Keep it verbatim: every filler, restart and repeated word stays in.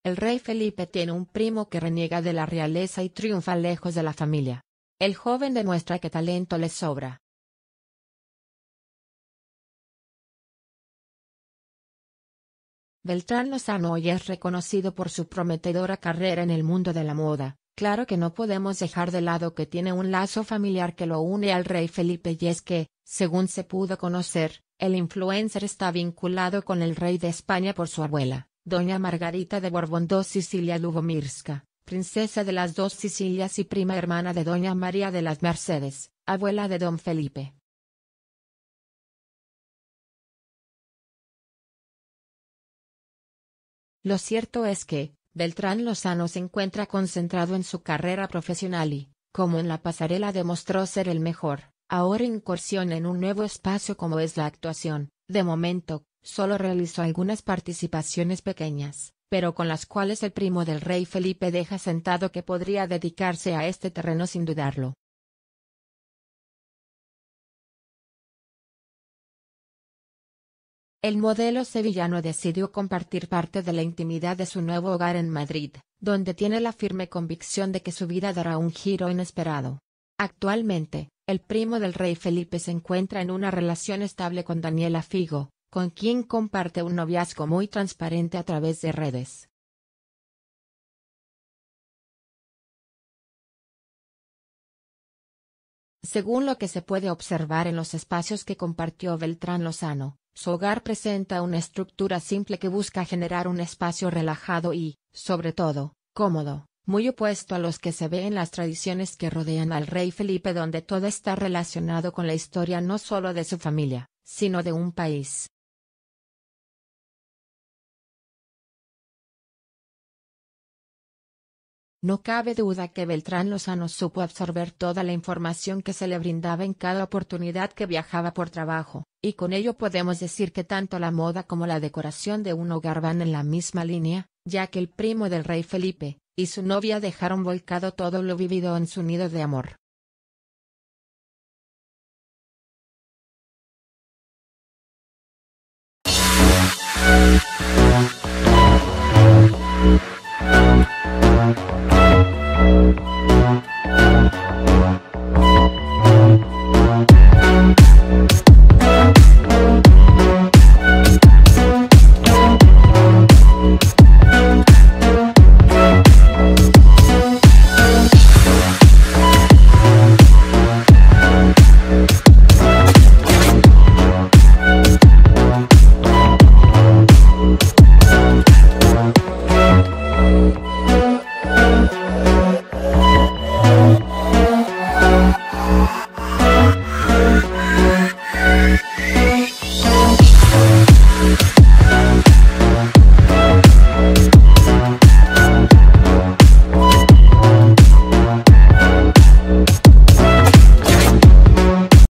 El rey Felipe tiene un primo que reniega de la realeza y triunfa lejos de la familia. El joven demuestra que talento le sobra. Beltrán Lozano hoy es reconocido por su prometedora carrera en el mundo de la moda. Claro que no podemos dejar de lado que tiene un lazo familiar que lo une al rey Felipe, y es que, según se pudo conocer, el influencer está vinculado con el rey de España por su abuela, doña Margarita de Borbón dos Sicilia Lubomirska, princesa de las dos Sicilias y prima hermana de doña María de las Mercedes, abuela de don Felipe. Lo cierto es que, Beltrán Lozano se encuentra concentrado en su carrera profesional y, como en la pasarela demostró ser el mejor, ahora incursiona en un nuevo espacio como es la actuación. De momento, solo realizó algunas participaciones pequeñas, pero con las cuales el primo del rey Felipe deja sentado que podría dedicarse a este terreno sin dudarlo. El modelo sevillano decidió compartir parte de la intimidad de su nuevo hogar en Madrid, donde tiene la firme convicción de que su vida dará un giro inesperado. Actualmente, el primo del rey Felipe se encuentra en una relación estable con Daniela Figo, con quien comparte un noviazgo muy transparente a través de redes. Según lo que se puede observar en los espacios que compartió Beltrán Lozano, su hogar presenta una estructura simple que busca generar un espacio relajado y, sobre todo, cómodo, muy opuesto a los que se ve en las tradiciones que rodean al rey Felipe, donde todo está relacionado con la historia no solo de su familia, sino de un país. No cabe duda que Beltrán Lozano supo absorber toda la información que se le brindaba en cada oportunidad que viajaba por trabajo, y con ello podemos decir que tanto la moda como la decoración de un hogar van en la misma línea, ya que el primo del rey Felipe y su novia dejaron volcado todo lo vivido en su nido de amor.